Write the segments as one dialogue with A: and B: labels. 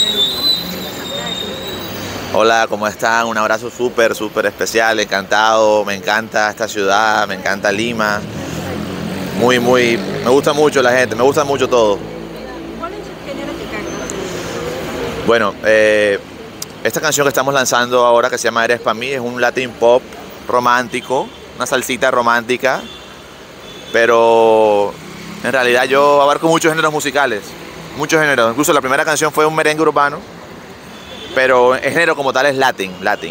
A: Hola, ¿cómo están? Un abrazo súper especial, encantado, me encanta esta ciudad, me encanta Lima. Me gusta mucho la gente, me gusta mucho todo.
B: ¿Cuál es el género que cantas?
A: Bueno, esta canción que estamos lanzando ahora que se llama Eres Pa' Mí es un Latin pop romántico, una salsita romántica, pero en realidad yo abarco muchos géneros musicales, muchos géneros. Incluso la primera canción fue un merengue urbano, pero el género como tal es Latin.
B: Entonces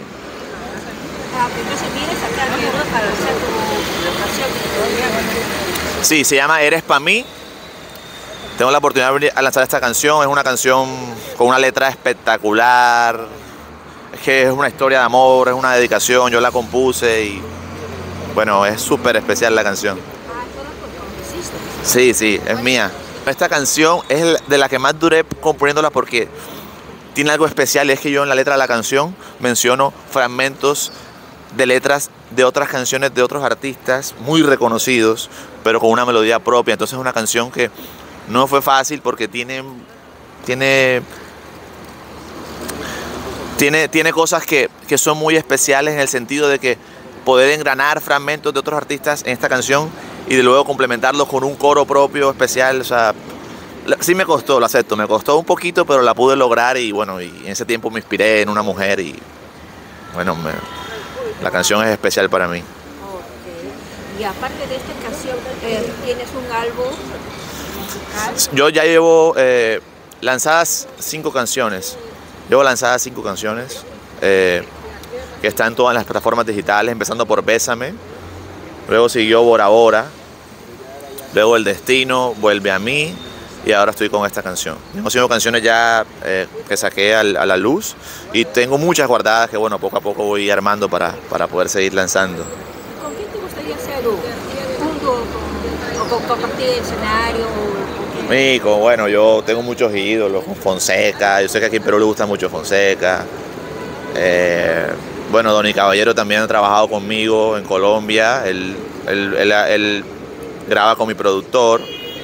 B: vienes acá a Lima para hacer tu canción que todavía...
A: Sí, se llama Eres Pa' Mí. Tengo la oportunidad de venir a lanzar esta canción. Es una canción con una letra espectacular. Es que es una historia de amor, es una dedicación. Yo la compuse y bueno, es súper especial la canción.
B: Ah, ¿tú la compusiste?
A: Sí, sí, es mía. Esta canción es de la que más duré componiéndola porque tiene algo especial. Es que yo en la letra de la canción menciono fragmentos de letras de otras canciones de otros artistas muy reconocidos, pero con una melodía propia. Entonces es una canción que no fue fácil porque tiene cosas que son muy especiales en el sentido de que poder engranar fragmentos de otros artistas en esta canción y de luego complementarlos con un coro propio especial. O sea, sí me costó, lo acepto, me costó un poquito, pero la pude lograr y bueno, y en ese tiempo me inspiré en una mujer y bueno, la canción es especial para mí.
B: Okay. Y aparte de esta canción, ¿tienes un álbum musical?
A: Yo ya llevo lanzadas 5 canciones. Llevo lanzadas 5 canciones que están todas en las plataformas digitales, empezando por Bésame. Luego siguió Bora Bora. Luego El Destino, Vuelve a mí. Y ahora estoy con esta canción. Tengo 5 canciones ya que saqué a la luz. Y tengo muchas guardadas que bueno, poco a poco voy armando para poder seguir lanzando.
B: ¿Con quién te gustaría hacer un dúo? ¿O con compartir escenario?
A: Bueno, yo tengo muchos ídolos, con Fonseca, yo sé que aquí en Perú le gusta mucho Fonseca. Bueno, Donny Caballero también ha trabajado conmigo en Colombia, él graba con mi productor.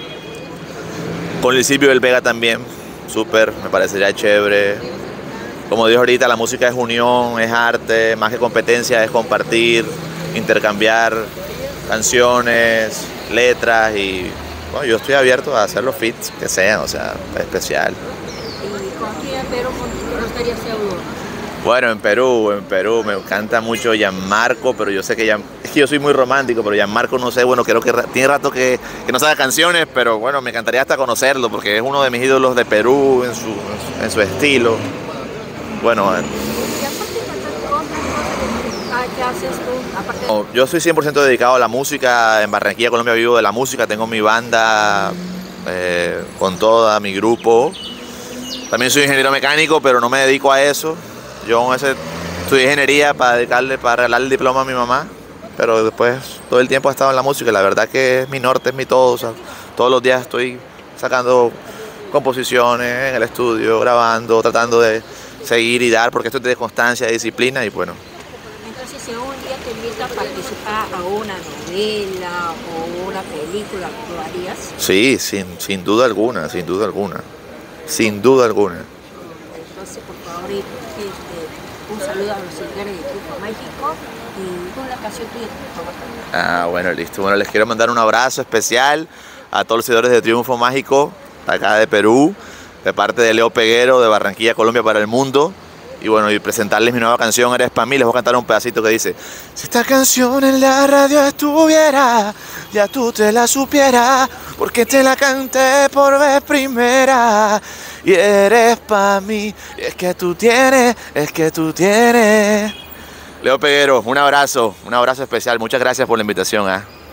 A: Con Luis Silvio del Vega también, súper, me parecería chévere. Como dijo ahorita, la música es unión, es arte, más que competencia es compartir, intercambiar canciones, letras y bueno, yo estoy abierto a hacer los feats que sean, o sea, especial.
B: ¿Y con quién en Perú te gustaría hacer uno?
A: Bueno, en Perú me encanta mucho Gianmarco, pero yo sé que es que yo soy muy romántico, pero Gianmarco no sé, bueno, creo que tiene rato que no sabe canciones, pero bueno, me encantaría hasta conocerlo porque es uno de mis ídolos de Perú en su estilo. Bueno,
B: Y aparte de cantar otras cosas, ¿qué haces tú? Aparte de...
A: yo soy 100% dedicado a la música. En Barranquilla, Colombia, vivo de la música. Tengo mi banda con toda mi grupo. También soy ingeniero mecánico, pero no me dedico a eso. Yo estudié ingeniería para regalar el diploma a mi mamá. Pero después todo el tiempo he estado en la música. La verdad que es mi norte, es mi todo. O sea, todos los días estoy sacando composiciones en el estudio, grabando, tratando de seguir y dar, porque esto es de constancia, de disciplina y bueno.
B: Entonces, si un día te invitan a participar a una novela o una película, ¿lo harías?
A: Sí, sin duda alguna, sin duda alguna. Sin duda alguna.
B: Entonces, por favor, un saludo a los seguidores de Triunfo Mágico y una canción tuya, por favor.
A: Ah, bueno, listo. Bueno, les quiero mandar un abrazo especial a todos los seguidores de Triunfo Mágico, de acá de Perú, de parte de Leo Peguero, de Barranquilla, Colombia para el mundo. Y bueno, y presentarles mi nueva canción, Eres Pa' Mí. Les voy a cantar un pedacito que dice: si esta canción en la radio estuviera, ya tú te la supieras, porque te la canté por vez primera. Y eres pa' mí, y es que tú tienes. Leo Peguero, un abrazo especial. Muchas gracias por la invitación.